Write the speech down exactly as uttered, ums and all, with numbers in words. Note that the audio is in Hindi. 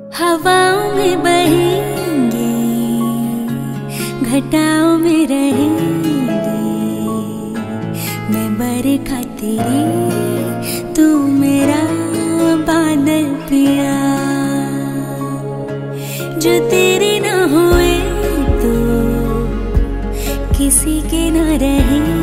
हवाओं में बहेंगे, घटाओं में रहेंगे, मैं बरखा तेरी, तू मेरा बादल पिया। जो तेरे ना हुए तो किसी के ना रहे।